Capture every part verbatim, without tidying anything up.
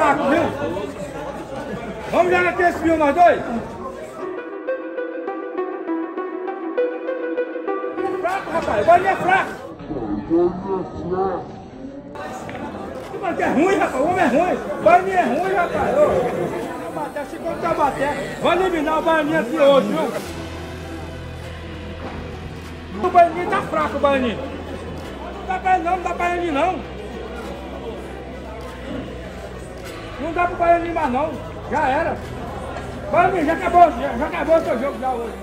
fraco, viu? Vamos já naquele esse mil, nós dois? Fraco, rapaz. O Bahia é fraco. O Bahia é ruim, rapaz. O homem é ruim. O Bahia é ruim, rapaz. Ô, se como tá batendo, vai eliminar o Bahia aqui hoje, viu? O Bahia tá fraco, o Bahia. Não dá pra ele não, não dá pra ele não. Não dá pro Bahia mais não. Já era. Bahia, já acabou, já, já acabou o seu jogo já hoje.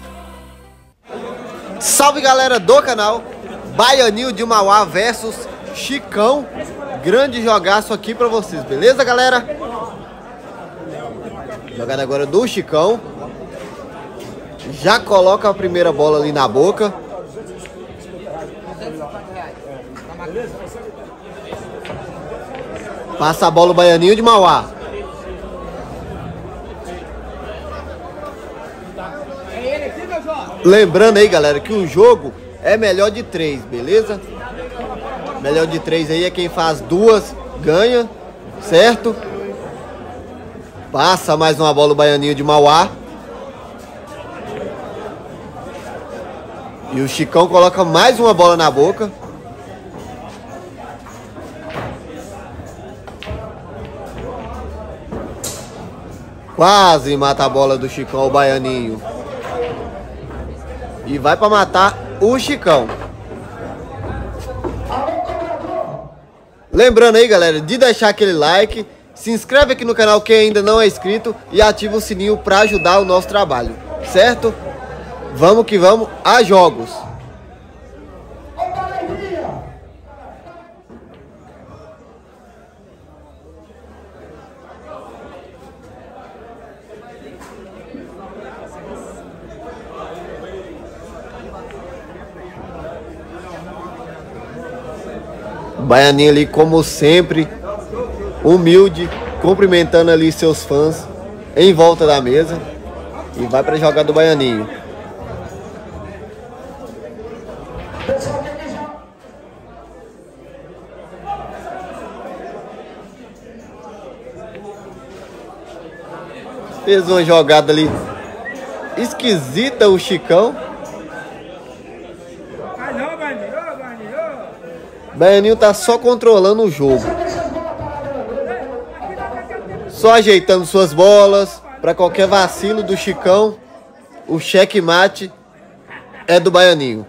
Salve galera do canal, Baianinho de Mauá versus Chicão. Grande jogaço aqui pra vocês, beleza galera? Jogada agora do Chicão. Já coloca a primeira bola ali na boca. Passa a bola o Baianinho de Mauá. Lembrando aí galera que o jogo é melhor de três, beleza? Melhor de três aí é quem faz duas ganha, certo? Passa mais uma bola o Baianinho de Mauá. E o Chicão coloca mais uma bola na boca. Quase mata a bola do Chicão, o Baianinho. E vai pra matar o Chicão. Lembrando aí, galera, de deixar aquele like. Se inscreve aqui no canal quem ainda não é inscrito. E ativa o sininho pra ajudar o nosso trabalho. Certo? Vamos que vamos a jogos. Baianinho ali, como sempre, humilde, cumprimentando ali seus fãs em volta da mesa. E vai para jogar do Baianinho. Fez uma jogada ali esquisita o Chicão. Baianinho tá só controlando o jogo. Só ajeitando suas bolas. Para qualquer vacilo do Chicão, o checkmate é do Baianinho.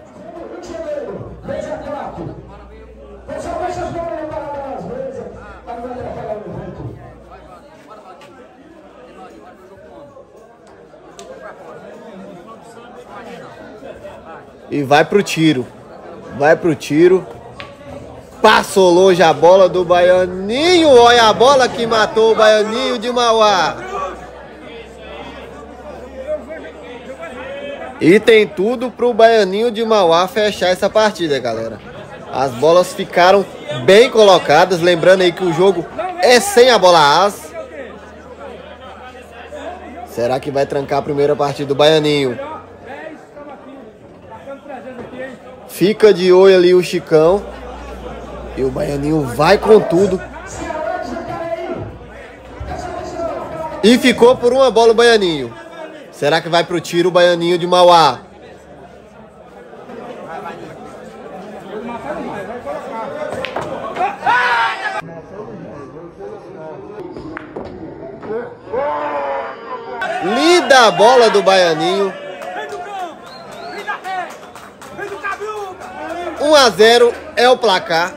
E vai pro tiro. Vai pro tiro. Passou longe a bola do Baianinho. Olha a bola que matou o Baianinho de Mauá. E tem tudo pro Baianinho de Mauá fechar essa partida, galera. As bolas ficaram bem colocadas. Lembrando aí que o jogo é sem a bola as. Será que vai trancar a primeira partida do Baianinho? Fica de olho ali o Chicão. E o Baianinho vai com tudo. E ficou por uma bola o Baianinho. Será que vai pro tiro o Baianinho de Mauá? Linda a bola do Baianinho. um a zero é o placar.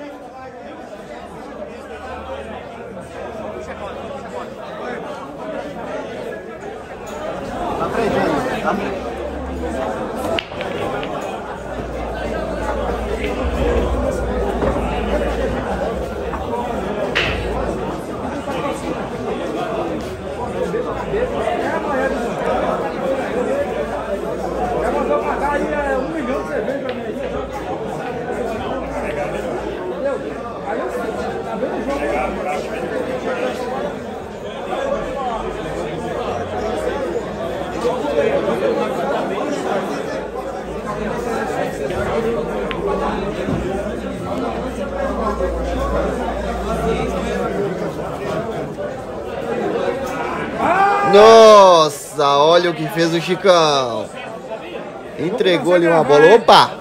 Nossa, olha o que fez o Chicão. Entregou ali uma bola. Opa!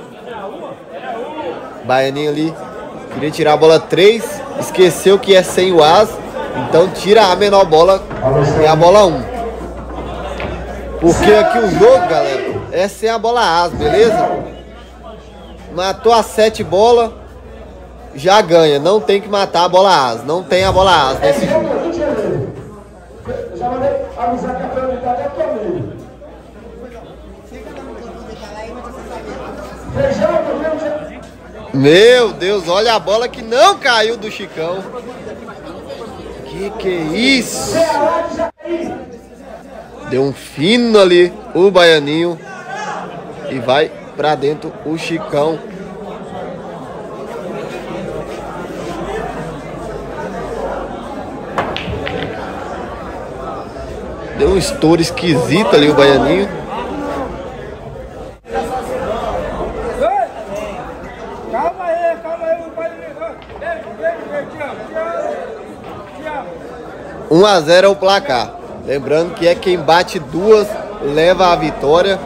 Baianinho ali. Queria tirar a bola três. Esqueceu que é sem o as. Então tira a menor bola. E a bola um. Porque aqui o jogo, galera, é sem a bola as, beleza? Matou as sete bolas. Já ganha. Não tem que matar a bola as. Não tem a bola as nesse jogo. Já mandei avisar que a câmera tá até aqui ao meio. Meu Deus, olha a bola que não caiu do Chicão. Que que é isso? Deu um fino ali o Baianinho. E vai pra dentro o Chicão. Deu um estouro esquisito ali o Baianinho. Calma aí, calma aí, o pai um a zero é o placar. Lembrando que é quem bate duas leva a vitória.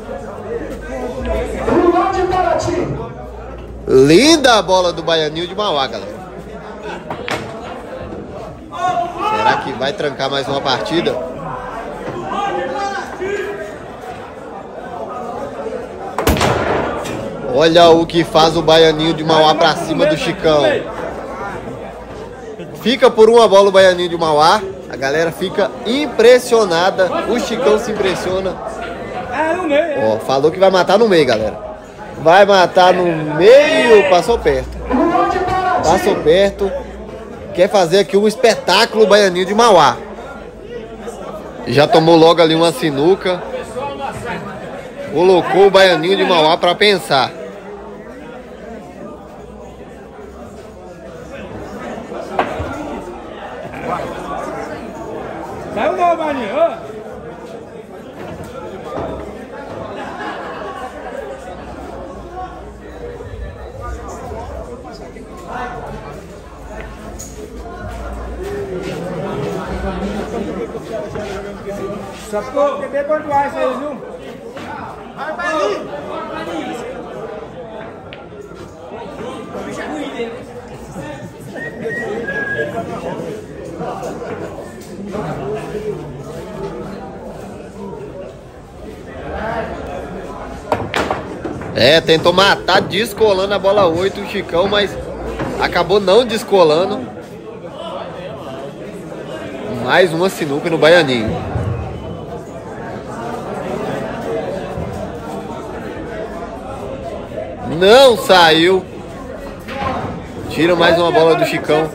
Linda a bola do Baianinho de Mauá, galera. Será que vai trancar mais uma partida? Olha o que faz o Baianinho de Mauá pra cima do Chicão. Fica por uma bola o Baianinho de Mauá. A galera fica impressionada. O Chicão se impressiona. Ó, falou que vai matar no meio, galera. Vai matar no meio. Passou perto. Passou perto. Quer fazer aqui um espetáculo Baianinho de Mauá. Já tomou logo ali uma sinuca. Colocou o Baianinho de Mauá pra pensar. Saiu não, Baianinho. Só ficou beber quanto mais aí, viu? Vai, Baianinho! Bicho é ruim dele. É, tentou matar descolando a bola oito o Chicão, mas acabou não descolando. Mais uma sinuca no Baianinho. Não saiu. Tira mais uma bola do Chicão.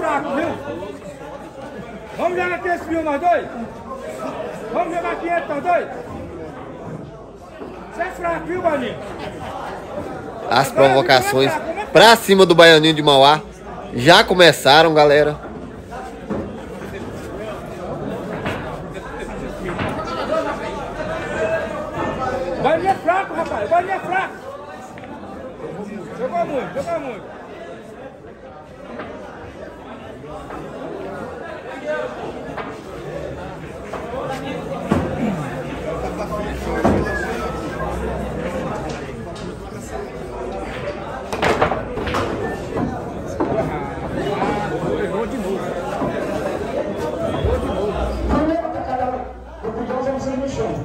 Vamos jogar aqui esse mil nós dois? Vamos jogar quinhentos nós dois? Você é fraco, viu, Baianinho? As provocações pra cima do Baianinho de Mauá já começaram, galera. Baianinho é fraco, rapaz. Baianinho é fraco. Jogou muito, jogou muito. Errou de novo. Errou de novo. Primeira tacada do Pidão, já você no chão.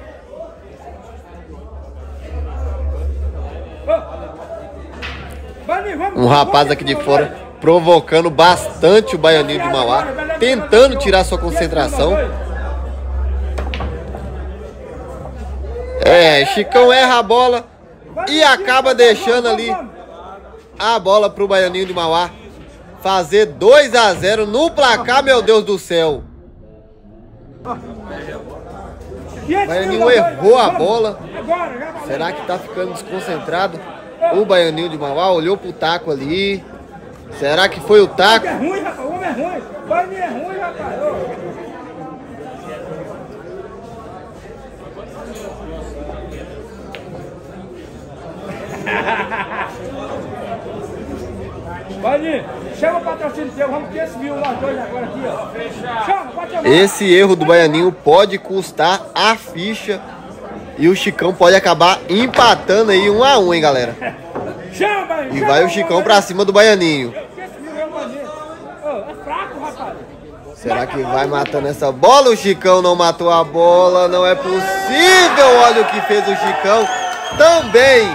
Um rapaz aqui de fora provocando bastante o Baianinho de Mauá, tentando tirar sua concentração. É, Chicão erra a bola e acaba deixando ali a bola pro Baianinho de Mauá fazer dois a zero no placar, meu Deus do céu. Baianinho errou a bola. Será que tá ficando desconcentrado? O Baianinho de Mauá olhou pro taco ali. Será que foi o taco? É ruim, rapaz. O homem é ruim. O Baianinho é ruim, rapaz. Baianinho, Chama o patrocínio teu, vamos quinhentos mil nós dois agora aqui, ó. Chama, pode chamar. Esse erro do Baianinho pode custar a ficha e o Chicão pode acabar empatando aí um a um, hein, galera. Chama, Baianinho. E vai o Chicão pra cima do Baianinho. É fraco, rapaz. Será que vai matando essa bola? O Chicão não matou a bola, não é possível. Olha o que fez o Chicão também.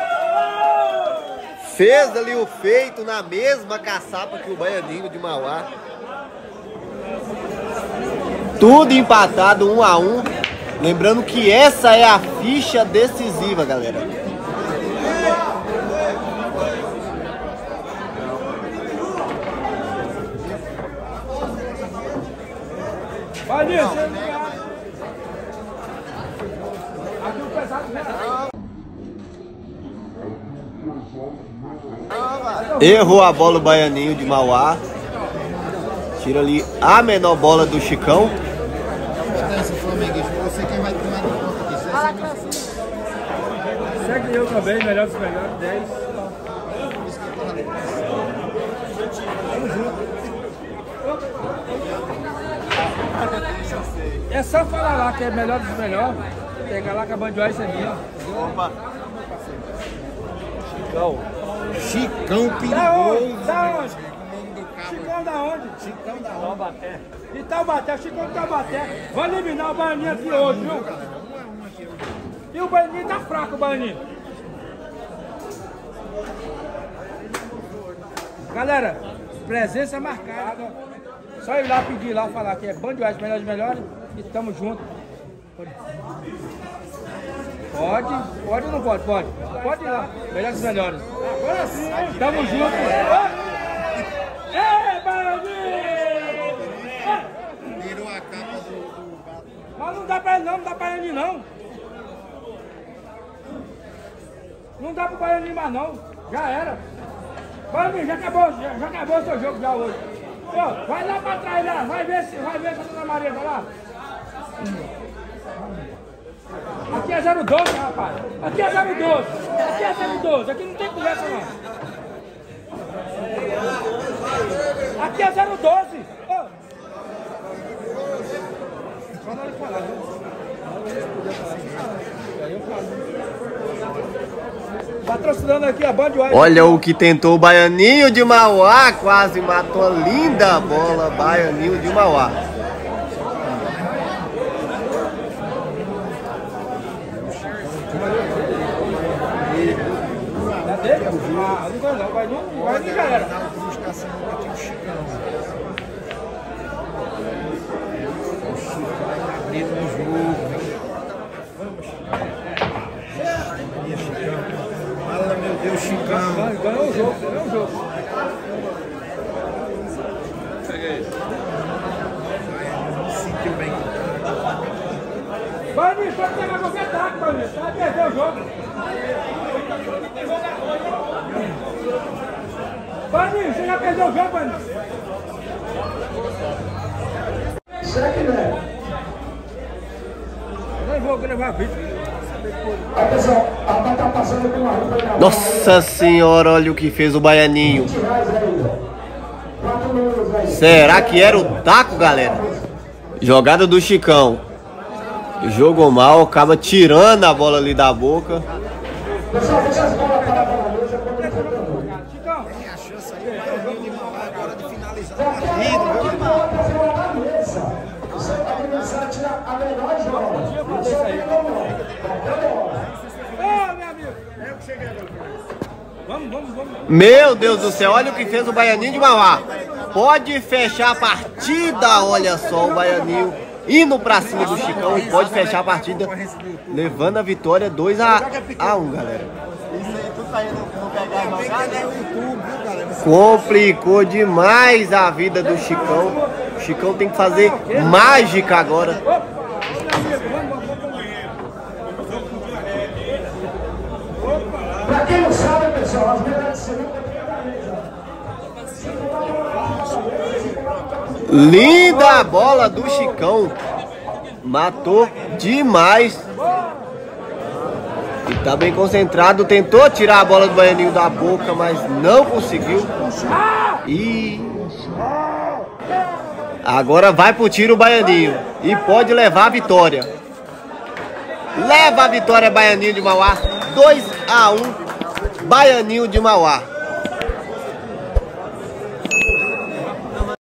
Fez ali o feito na mesma caçapa que o Baianinho de Mauá. Tudo empatado, um a um. Lembrando que essa é a ficha decisiva, galera. Vai, aqui o pesado. Errou a bola o Baianinho de Mauá. Tira ali a menor bola do Chicão. Segue eu também, melhor dos melhores, dez. É só falar lá que é melhor dos melhores. Pegar lá que a Bandioice é minha. Opa. Chicão. Chicão perigoso. Da onde? Chicão da onde? Chicão da onde? Taubaté. De Taubaté, Chicão de Taubaté. Vai eliminar o Baianinho aqui hoje, viu? E o Baianinho tá fraco, o Baianinho. Galera, presença marcada. Só ir lá pedir lá, falar que é Bandioice, melhores melhores. E tamo junto. Pode, pode ou não pode? Pode. Pode ir lá. Melhores melhores. Agora sim, hein? Tamo junto. Ei, Baianinho! Virou a capa do... Mas não dá pra ele não, não dá pra ele não. Não dá pro Baianinho mais não. Já era. Baianinho, já acabou, já, já acabou o seu jogo já hoje. Pô, vai lá pra trás lá, vai ver se, vai ver se a Dona Maria tá lá. Aqui é zero doze, rapaz. Aqui é zero doze. Aqui é zero doze. Aqui não tem conversa, não. Aqui é zero doze. Oh. Só na hora de falar, viu? Patrocinando aqui a Bandioice. Olha o que tentou o Baianinho de Mauá. Quase matou a linda bola. Baianinho de Mauá. Ah, não vai não, vai não, vai nem já era. Fala, meu Deus, Chicão. Ganhou o jogo, ganhou o jogo. Pega aí. Não sentiu bem. Vai, Nil, pode pegar qualquer taco, vai, Nil. Vai perder o jogo. Vai, Nil, você já perdeu o jogo, vai, Nil. Cheque, né? Eu nem vou gravar vídeo. Atenção, a tá passando com uma roupa na mão. Nossa senhora, olha o que fez o Baianinho. vinte reais aí, ó. Quatro números aí. Será que era o taco, galera? Jogada do Chicão. Jogou mal, acaba tirando a bola ali da boca. Pessoal, deixa as bolas paradas na mesa quando ele for dando. Chicão. Tem a chance aí, o Baianinho de Mauá agora de finalizar a Qualquer partida. bola que bola pra fora da mesa. Você tá começando a tirar a melhor joga. Não só tem como não. Qualquer bola. Ô, meu amigo. É o que cheguei agora. Vamos, vamos, vamos. Meu Deus do céu, olha o que fez o Baianinho de Mauá. Pode fechar a partida, olha só o Baianinho indo pra cima do Chicão. Pode fechar a partida, levando a vitória dois a um, galera. Complicou demais a vida do Chicão. O Chicão tem que fazer mágica agora. Pra quem não sabe, pessoal, as medalhas serão campeãs da mesa. Linda a bola do Chicão. Matou demais. E tá bem concentrado, tentou tirar a bola do Baianinho da boca, mas não conseguiu. E agora vai pro tiro o Baianinho e pode levar a vitória. Leva a vitória Baianinho de Mauá, dois a um, Baianinho de Mauá.